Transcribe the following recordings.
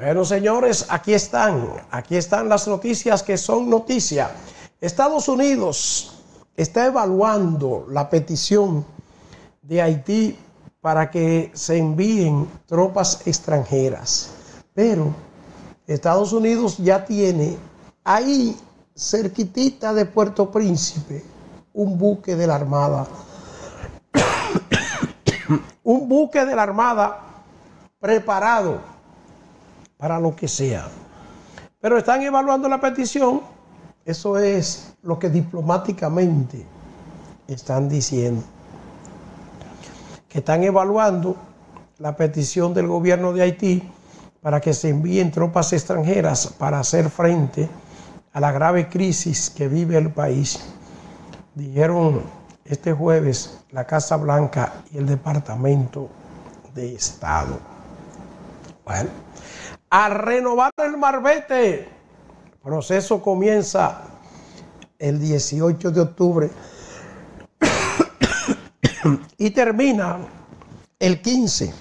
Bueno, señores, aquí están las noticias que son noticia. Estados Unidos está evaluando la petición de Haití para que se envíen tropas extranjeras, pero Estados Unidos ya tiene ahí, cerquitita de Puerto Príncipe, un buque de la Armada, un buque de la Armada preparado para lo que sea. Pero están evaluando la petición. Eso es lo que diplomáticamente están diciendo. Que están evaluando la petición del gobierno de Haití para que se envíen tropas extranjeras para hacer frente a la grave crisis que vive el país. Dijeron este jueves la Casa Blanca y el Departamento de Estado. Bueno, a renovar el marbete. El proceso comienza el 18 de octubre y termina el 15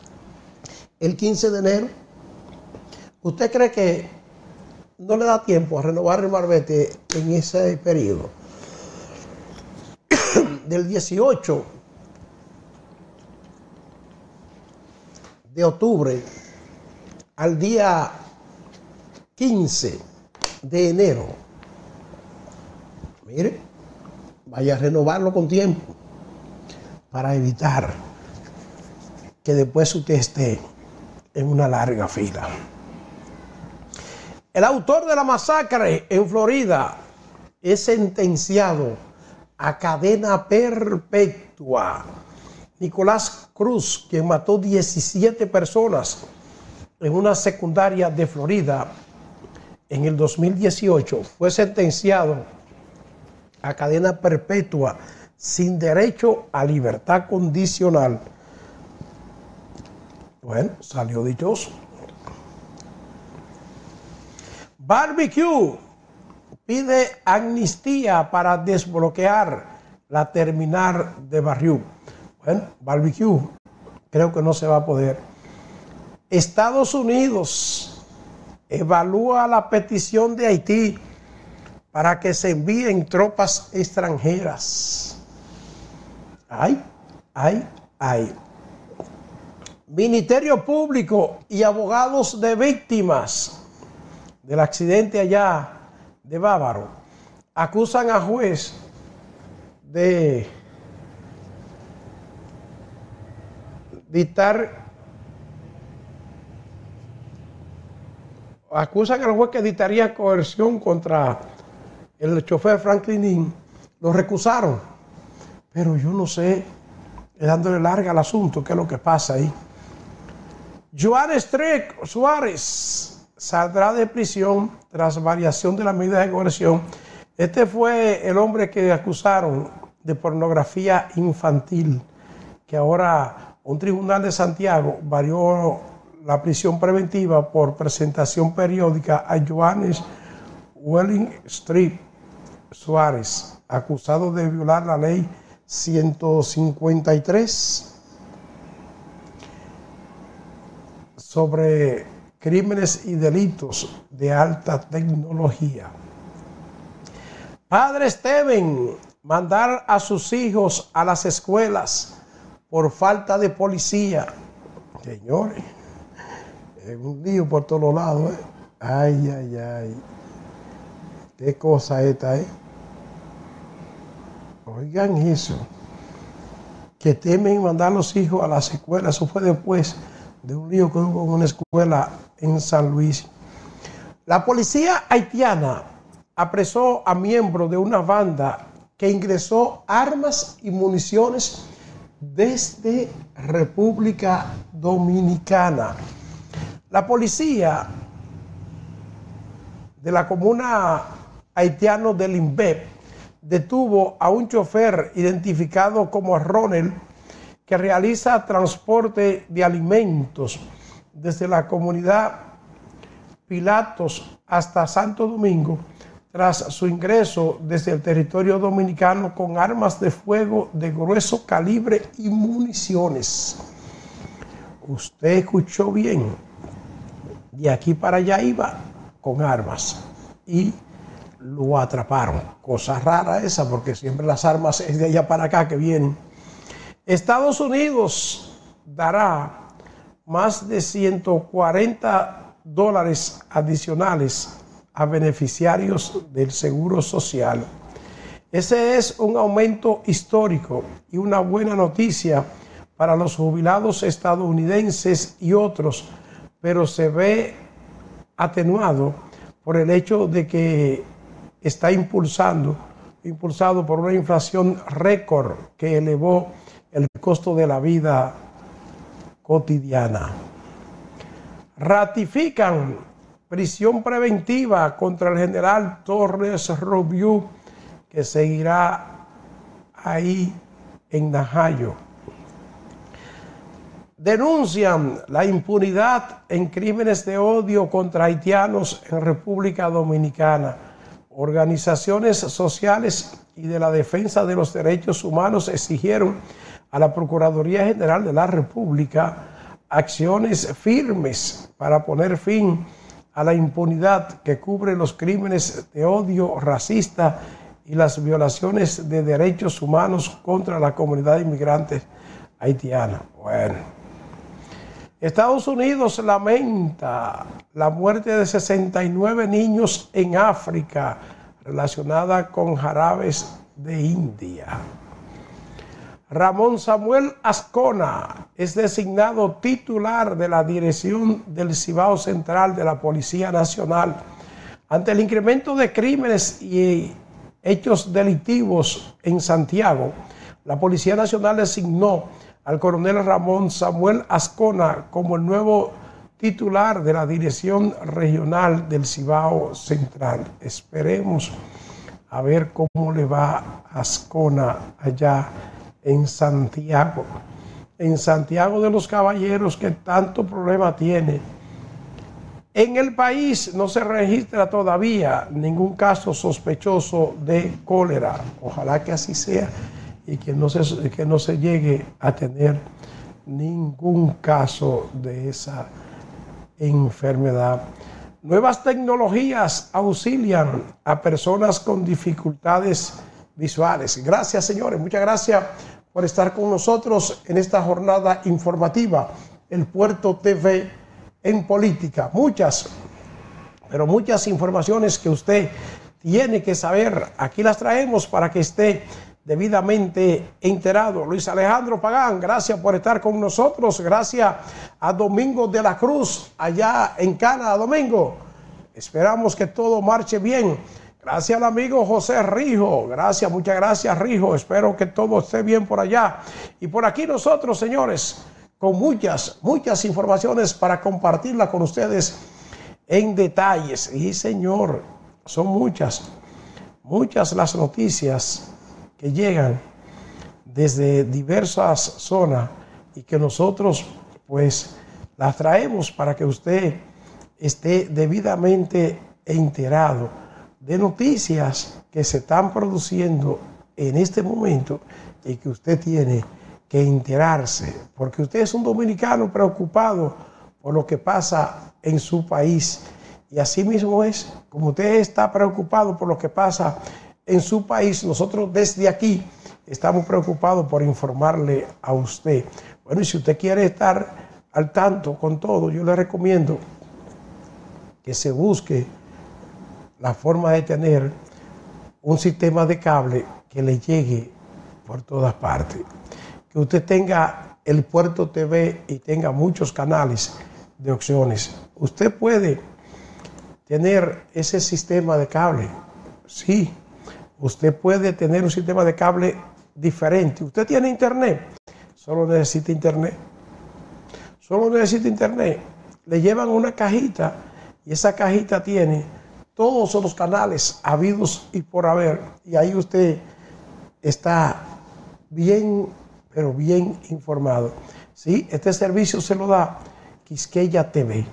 de enero. ¿Usted cree que no le da tiempo a renovar el marbete en ese periodo? Del 18 de octubre al día 15 de enero. Mire, vaya a renovarlo con tiempo para evitar que después usted esté en una larga fila. El autor de la masacre en Florida es sentenciado a cadena perpetua. Nicolás Cruz, quien mató 17 personas en una secundaria de Florida en el 2018, fue sentenciado a cadena perpetua sin derecho a libertad condicional. Bueno, salió dichoso. Barbecue pide amnistía para desbloquear la terminal de Barriú. Bueno, Barbecue creo que no se va a poder. Estados Unidos evalúa la petición de Haití para que se envíen tropas extranjeras. Ay. Ministerio Público y abogados de víctimas del accidente allá de Bávaro acusan a juez de acusan al juez que dictaría coerción contra el chofer Franklin Nin. Lo recusaron, pero yo no sé, dándole larga al asunto, qué es lo que pasa ahí. Joan Streck Suárez saldrá de prisión tras variación de la medida de coerción. Este fue el hombre que acusaron de pornografía infantil, que ahora un tribunal de Santiago varió la prisión preventiva por presentación periódica a Johannes Welling Street Suárez, acusado de violar la ley 153 sobre crímenes y delitos de alta tecnología. Padres temen mandar a sus hijos a las escuelas por falta de policía. Señores, es un lío por todos lados, ¿eh? Ay. Qué cosa esta, ¿eh? Oigan eso. Que temen mandar a los hijos a las escuelas. Eso fue después de un lío que hubo en una escuela en San Luis. La policía haitiana apresó a miembros de una banda que ingresó armas y municiones desde República Dominicana. La policía de la comuna haitiana del Limbeb detuvo a un chofer identificado como Ronald, que realiza transporte de alimentos desde la comunidad Pilatos hasta Santo Domingo, tras su ingreso desde el territorio dominicano con armas de fuego de grueso calibre y municiones. Usted escuchó bien. de aquí para allá iba con armas y lo atraparon. Cosa rara esa, porque siempre las armas es de allá para acá que vienen. Estados Unidos dará más de $140 adicionales a beneficiarios del Seguro Social. Ese es un aumento histórico y una buena noticia para los jubilados estadounidenses y otros, pero se ve atenuado por el hecho de que está impulsado por una inflación récord que elevó el costo de la vida cotidiana. Ratifican prisión preventiva contra el general Torres Robiú, que seguirá ahí en Najayo. Denuncian la impunidad en crímenes de odio contra haitianos en República Dominicana. Organizaciones sociales y de la defensa de los derechos humanos exigieron a la Procuraduría General de la República acciones firmes para poner fin a la impunidad que cubre los crímenes de odio racista y las violaciones de derechos humanos contra la comunidad inmigrante haitiana. Bueno, Estados Unidos lamenta la muerte de 69 niños en África relacionada con jarabes de India. Ramón Samuel Azcona es designado titular de la dirección del Cibao Central de la Policía Nacional. Ante el incremento de crímenes y hechos delictivos en Santiago, la Policía Nacional designó al coronel Ramón Samuel Azcona como el nuevo titular de la Dirección Regional del Cibao Central. Esperemos a ver cómo le va a Azcona allá en Santiago de los Caballeros, que tanto problema tiene. En el país no se registra todavía ningún caso sospechoso de cólera. Ojalá que así sea y que no se llegue a tener ningún caso de esa enfermedad. Nuevas tecnologías auxilian a personas con dificultades visuales. Gracias, señores. Muchas gracias por estar con nosotros en esta jornada informativa. El Puerto TV en política. Muchas informaciones que usted tiene que saber. Aquí las traemos para que esté debidamente enterado. Luis Alejandro Pagán, gracias por estar con nosotros. Gracias a Domingo de la Cruz, allá en Canadá. Domingo, esperamos que todo marche bien. Gracias al amigo José Rijo. Gracias, muchas gracias, Rijo. Espero que todo esté bien por allá. Y por aquí nosotros, señores, con muchas informaciones para compartirla con ustedes en detalles. Y, señor, son muchas las noticias que llegan desde diversas zonas y que nosotros, pues, las traemos para que usted esté debidamente enterado de noticias que se están produciendo en este momento y que usted tiene que enterarse, porque usted es un dominicano preocupado por lo que pasa en su país. Y así mismo es, como usted está preocupado por lo que pasa en su país, nosotros desde aquí estamos preocupados por informarle a usted. Bueno, y si usted quiere estar al tanto con todo, yo le recomiendo que se busque la forma de tener un sistema de cable que le llegue por todas partes. Que usted tenga el Puerto TV y tenga muchos canales de opciones. Usted puede tener ese sistema de cable. Sí, usted puede tener un sistema de cable diferente. Usted tiene internet, solo necesita internet. Solo necesita internet. Le llevan una cajita y esa cajita tiene todos los canales habidos y por haber, y ahí usted está bien, pero bien informado. ¿Sí? Este servicio se lo da Quisqueya TV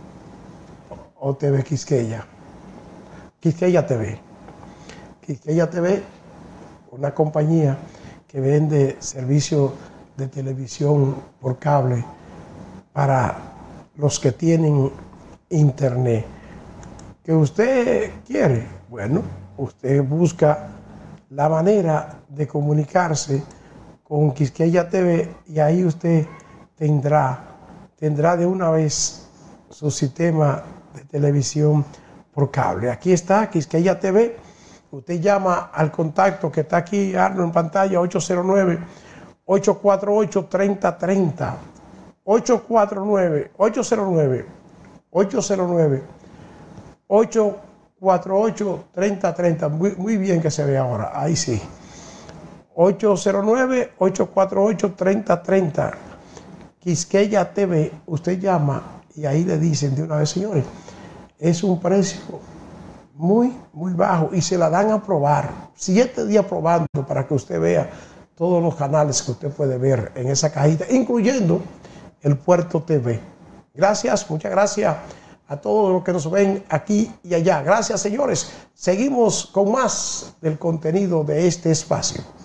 o TV Quisqueya. Quisqueya TV. Quisqueya TV, una compañía que vende servicios de televisión por cable para los que tienen internet. ¿Que usted quiere? Bueno, usted busca la manera de comunicarse con Quisqueya TV y ahí usted tendrá de una vez su sistema de televisión por cable. Aquí está Quisqueya TV. Usted llama al contacto que está aquí, Arno, en pantalla, 809-848-3030. 848-3030. Muy bien que se ve ahora. Ahí sí. 809-848-3030. Quisqueya TV. Usted llama y ahí le dicen de una vez, señores, es un precio muy bajo y se la dan a probar. 7 días probando para que usted vea todos los canales que usted puede ver en esa cajita, incluyendo el Puerto TV. Gracias, muchas gracias a todos los que nos ven aquí y allá. Gracias, señores. Seguimos con más del contenido de este espacio.